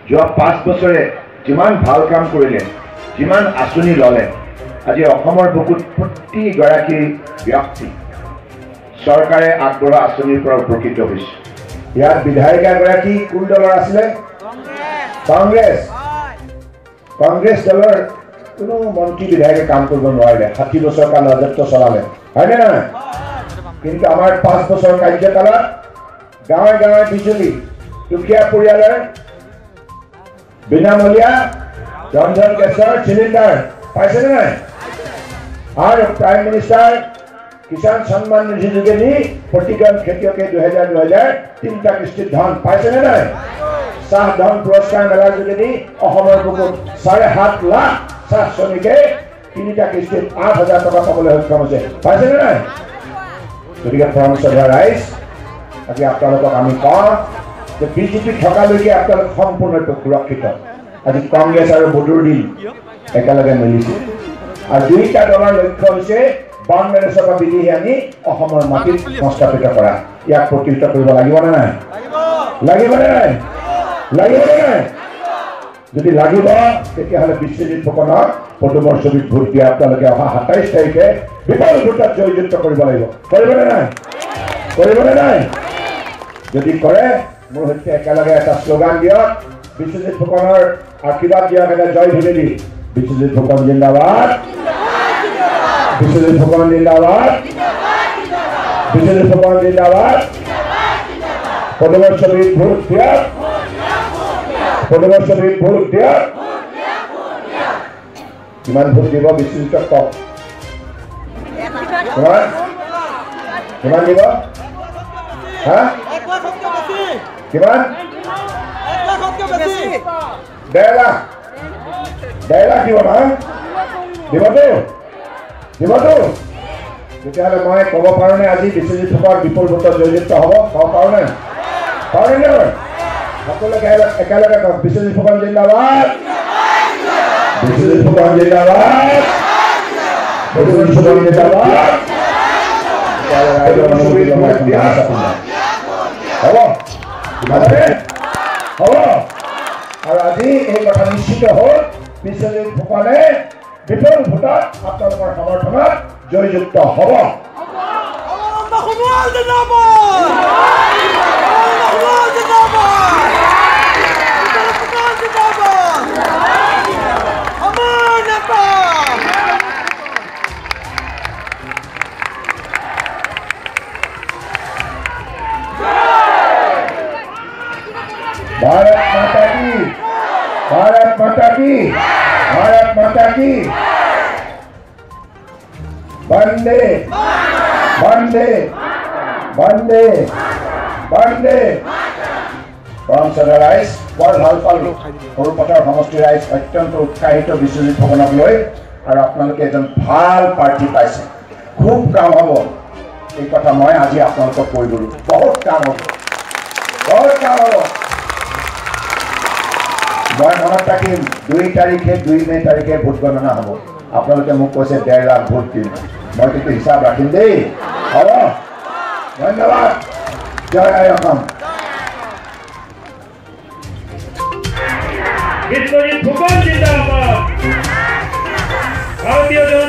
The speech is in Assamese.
যোৱা 5 বছৰে যিমান ভাল কাম কৰিলে, যিমান আঁচনি ল'লে, আজি অসমৰ বুকুত প্ৰতিগৰাকী ব্যক্তি চৰকাৰে আগবঢ়োৱা আঁচনিৰ পৰা উপকৃত হৈছে। ইয়াত বিধায়িকাগৰাকী কোন দলৰ আছিলে? কংগ্ৰেছ। কংগ্ৰেছ দলৰ কোনো মন্ত্ৰী বিধায়কে কাম কৰিব নোৱাৰিলে, 60 বছৰ কাল ৰাজত্ব চলালে, হয়নে নহয়? কিন্তু আমাৰ 5 বছৰ কাৰ্যকালত গাঁৱে গাঁৱে বিজুলী, দুখীয়া পৰিয়ালৰ বিনামূলীয়া ৰন্ধন গেছৰ চিলিণ্ডাৰ পাইছেনে নাই? আৰু প্ৰাইম মিনিষ্টাৰ কিষাণ সন্মান নিধি যোগেদি প্ৰতিজন খেতিয়কে 2000 তিনিটা কিস্তিত ধন পাইছেনে নাই? চাহ ধন পুৰস্কাৰ মেলাৰ যোগেদি অসমৰ বুকুত 7.5 লাখ চাহ শ্ৰমিকে 3টা কিস্তিত 8,000 টকা পাবলৈ সক্ষম হৈছে, পাইছেনে নাই? গতিকে ফ্ৰমচভা ৰাইজ, আজি আপোনালোকক আমি কওঁ যে বিজেপি থকালৈকে আপোনালোক সম্পূৰ্ণৰূপে সুৰক্ষিত। আজি কংগ্ৰেছ আৰু বড়োৰ দিন একেলগে মিলিছে আৰু দুইটা দলৰ লক্ষ্য হৈছে বাংলাদেশৰ পৰা বিদেশী আনি অসমৰ মাটিত সংস্থাপিত কৰা। ইয়াক প্ৰতিহত কৰিব লাগিবনে নাই? লাগিবনে নাই? লাগিবনে নাই? যদি লাগিব তেতিয়াহ'লে বিশ্বজিৎ ফুকনক পদুমৰ ছবিত ভোট দিয়া আপোনালোকে অহা 27 তাৰিখে বিপুল ভোটত জয়যুক্ত কৰিব লাগিব। কৰিবনে নাই? কৰিবনে নাই? যদি কৰে মোৰ সৈতে একেলগে এটা শ্লোগান দিয়ক, বিশ্বজিৎ ফুকনৰ আশীৰ্বাদ দিয়ক, এটা জয় ধূলি। বিশ্বজিৎ ফুকন জিন্দাবাদ, বিশ্বজিৎ ফুকন জিন্দাবাদ, বিশ্বজিৎ ফুকন জিন্দাবাদ। পদুমৰ ছবিত ভোট দিয়ক, পদুমৰ ছবিত ভোট দিয়ক। কিমান ভোট দিব বিশ্বজিৎক কওক? কিমান কিমান দিব? হা কিমান? 1.5 লাখ। 1.5 লাখ দিব না? দিবতো? দিবতো? তেতিয়াহ'লে মই ক'ব পাৰোঁনে আজি বিশ্বজিৎ ফুকন বিপুল ভোটত জয়যুক্ত হ'ব? ক'ব পাৰোঁনে? পাৰোঁনে নহয়? সকলোকে একেলগে কওক, বিশ্বজিৎ ফুকন জিন্দাবাদ, বিশ্বজিৎ ফুকন জিন্দাবাদ, বিশ্বজিৎ ফুকন জিন্দাবাদ। হ'ব হ'ব। আৰু আজি এই কথা নিশ্চিত হ'ল, বিশ্বজিৎ ফুকনে বিপুল ভোটত আপোনালোকৰ সমৰ্থনত জয়যুক্ত হ'ব। भारत माता की, भारत माता की, भारत माता की। वंदे वंदे वंदे वंदे। ফ্ৰমচভা ৰাইজ বৰ ভাল পালো, সৰুপথাৰ সমষ্টি ৰাইজ অত্যন্ত উৎসাহিত বিশ্বজিৎ ফুকনক লৈ। আৰু আপোনালোকে এজন ভাল প্ৰাৰ্থী পাইছে, খুব কাম হ'ব। এই কথা মই আজি আপোনালোকক কৈ দিলোঁ, বহুত কাম হ'ব, বহুত কাম হ'ব। মই মনত ৰাখিম 2 তাৰিখে 2 মে তাৰিখে ভোট গণনা হ'ব। আপোনালোকে মোক কৈছে 1.5 লাখ ভোট দিম, মই কিন্তু হিচাপ ৰাখিম দেই। হ'ব, ধন্যবাদ। জয় আই অসম। বিশ্বজিৎ ফুকন জিন্দাবাদ, ভারতীয়